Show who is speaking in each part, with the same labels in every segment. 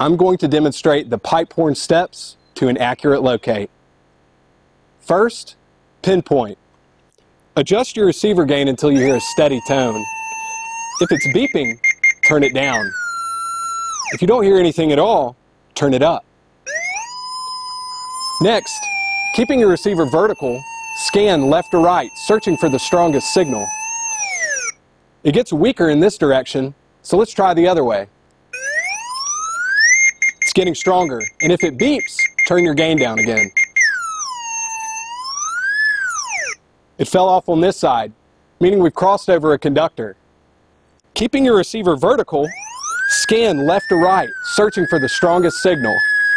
Speaker 1: I'm going to demonstrate the Pipehorn steps to an accurate locate. First, pinpoint. Adjust your receiver gain until you hear a steady tone. If it's beeping, turn it down. If you don't hear anything at all, turn it up. Next, keeping your receiver vertical, scan left to right, searching for the strongest signal. It gets weaker in this direction, so let's try the other way. It's getting stronger, and if it beeps, turn your gain down again. It fell off on this side, meaning we've crossed over a conductor. Keeping your receiver vertical, scan left to right, searching for the strongest signal.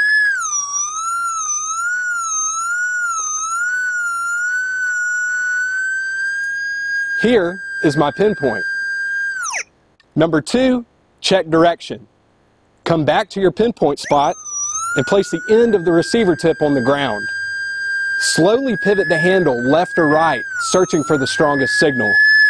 Speaker 1: Here is my pinpoint. Number 2, check direction. Come back to your pinpoint spot and place the end of the receiver tip on the ground. Slowly pivot the handle left or right, searching for the strongest signal.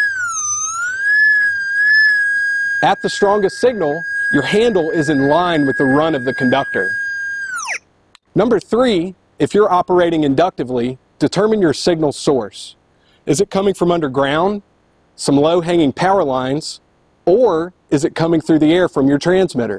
Speaker 1: At the strongest signal, your handle is in line with the run of the conductor. Number 3, if you're operating inductively, determine your signal source. Is it coming from underground, some low-hanging power lines, or is it coming through the air from your transmitter?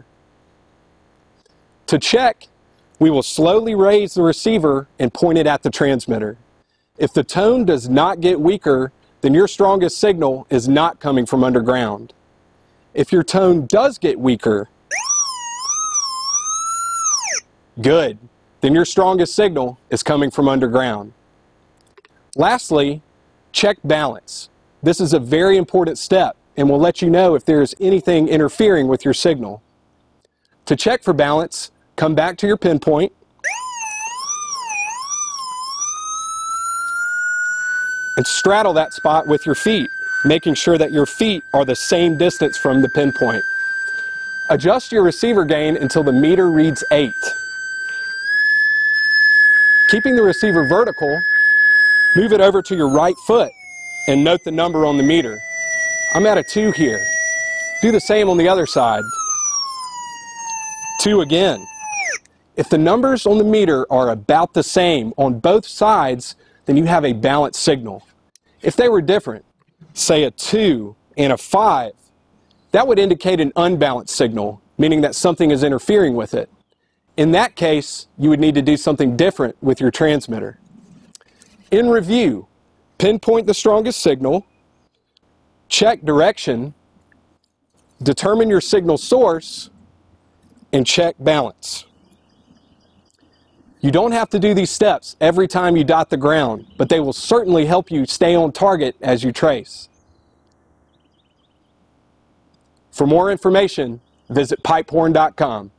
Speaker 1: To check, we will slowly raise the receiver and point it at the transmitter. If the tone does not get weaker, then your strongest signal is not coming from underground. If your tone does get weaker, good, then your strongest signal is coming from underground. Lastly, check balance. This is a very important step and will let you know if there is anything interfering with your signal. To check for balance, come back to your pinpoint, and straddle that spot with your feet, making sure that your feet are the same distance from the pinpoint. Adjust your receiver gain until the meter reads 8. Keeping the receiver vertical, move it over to your right foot and note the number on the meter. I'm at a 2 here. Do the same on the other side. 2 again. If the numbers on the meter are about the same on both sides, then you have a balanced signal. If they were different, say a 2 and a 5, that would indicate an unbalanced signal, meaning that something is interfering with it. In that case, you would need to do something different with your transmitter. In review, pinpoint the strongest signal, check direction, determine your signal source, and check balance. You don't have to do these steps every time you dot the ground, but they will certainly help you stay on target as you trace. For more information, visit pipehorn.com.